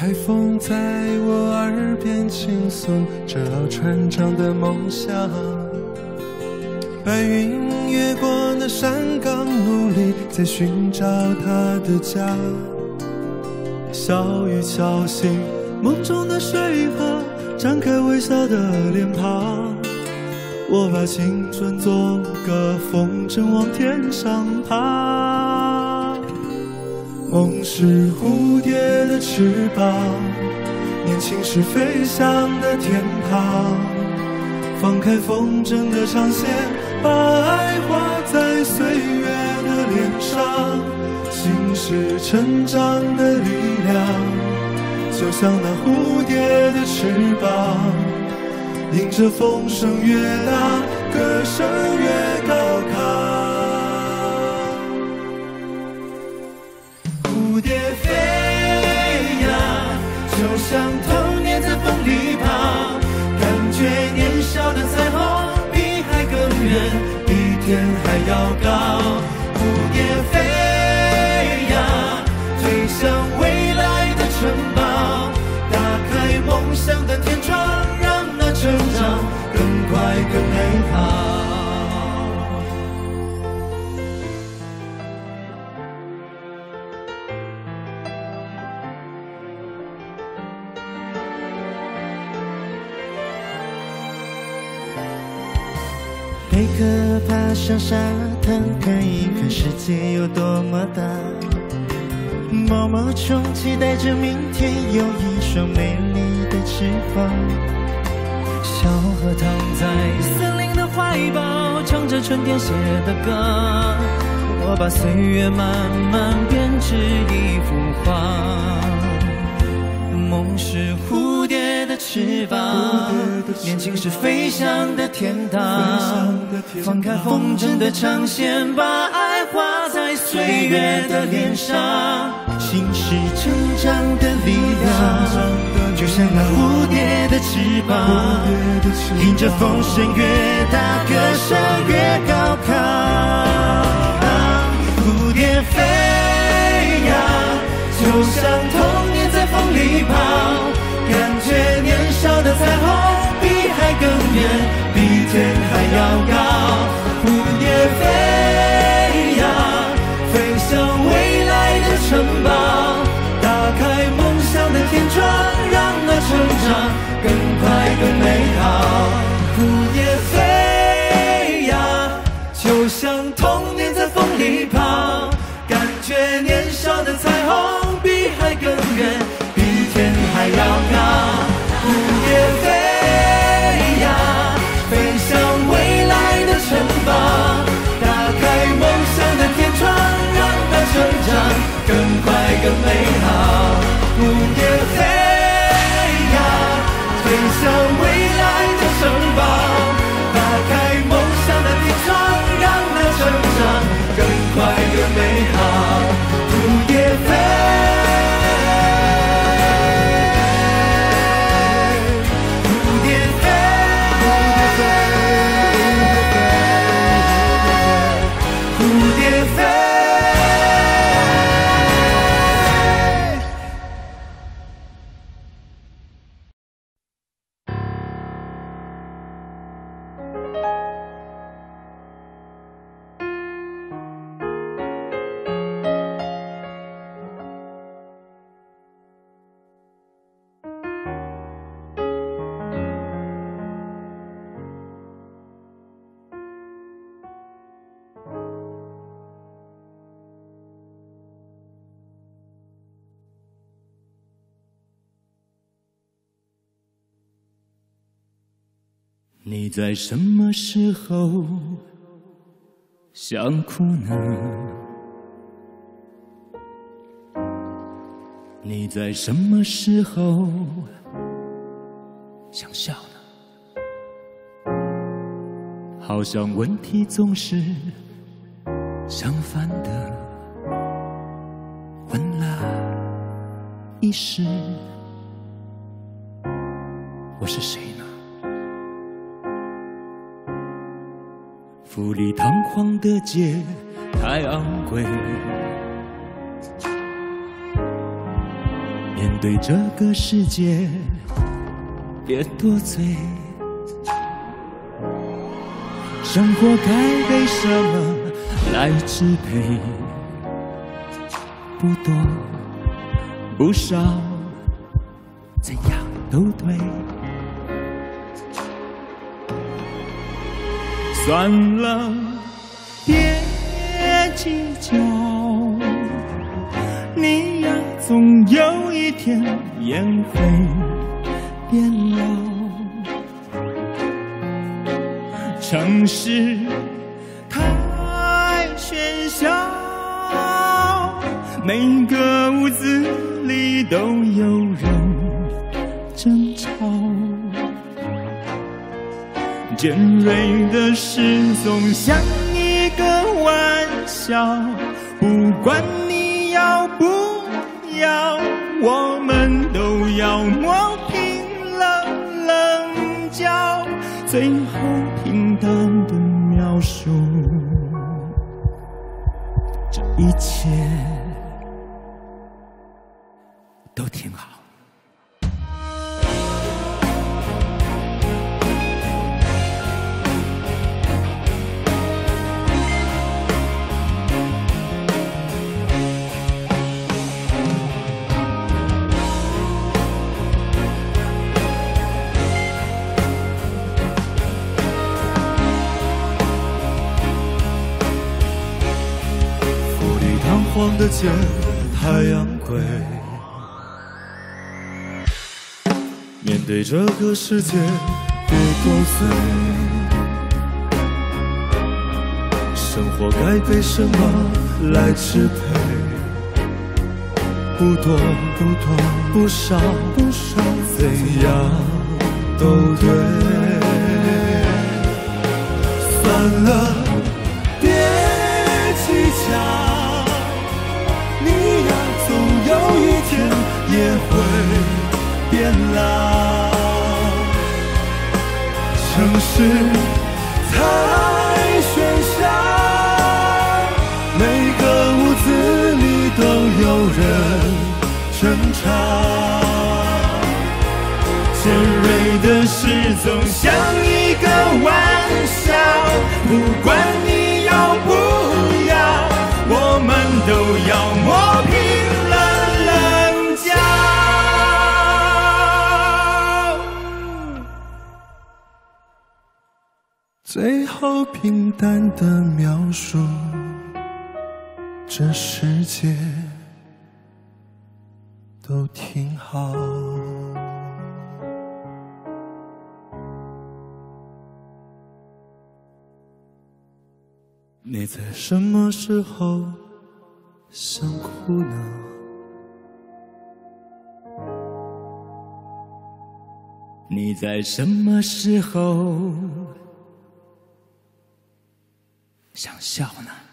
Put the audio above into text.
海风在我耳边倾诉着船长的梦想，白云越过那山岗，努力在寻找他的家。小雨敲醒梦中的水河，张开微笑的脸庞。我把青春做个风筝往天上爬。梦是蝴蝶的翅膀，年轻时飞翔的天堂。放开风筝的长线，把爱画在岁月的脸上。心是成长的力量，就像那蝴蝶的翅膀，迎着风声越大，歌声越高亢。蝴蝶飞呀，就像童年在风里跑，感觉年少的彩虹比海更远，比天还要高。蝴蝶飞呀，飞向未来的城堡，打开梦想的天窗，让那成长更快更美好。 贝壳爬上沙滩，看一看世界有多么大。毛毛虫期待着明天有一双美丽的翅膀。 小河躺在森林的怀抱，唱着春天写的歌。我把岁月慢慢编织一幅画。梦是蝴蝶的翅膀，年轻时飞翔的天堂。放开风筝的长线，把爱画在岁月的脸上。 心是成长的力量，就像那蝴蝶的翅膀，迎着风声越大，歌声越高亢。蝴蝶飞呀，就像童年在风里跑，感觉年少的彩虹比海更远，比天还要高。蝴蝶飞呀，飞向未来的城堡，打开梦想的天窗，让那成长更快更美好。蝴蝶飞呀，就像童年在风里跑，感觉年少的彩虹比海更远，比天还要高。蝴蝶飞呀，飞向未来的城堡，打开梦想的天窗，让它成长更快更美好。蝴蝶飞呀，飞向未来的城堡，打开梦想的天窗，让它成长更快更美好。蝴蝶飞。 你在什么时候想哭呢？你在什么时候想笑呢？好像问题总是相反的，问了一时，我是谁呢？富丽堂皇的街太昂贵， 面对这个世界，别多嘴。生活该被什么来支配？不多不少，怎样都对。算了，别计较，你呀，总有一天也会变老。城市太喧嚣，每个屋子里都有人争吵。尖锐的事总像一个玩笑，不管你要不要，我们都要磨平了棱角，最后平淡的描述这一切都挺好。黄的剑，太阳归。面对这个世界，别多嘴。生活该被什么来支配？不多不多，不少不少，怎样都对。算了，别计较。有一天也会变老，城市太喧嚣，每个屋子里都有人争吵，尖锐的事总像一个玩笑，不管你要不要，我们都要磨平最后平淡的描述这世界都挺好。你在什么时候想哭呢？你在什么时候想笑呢？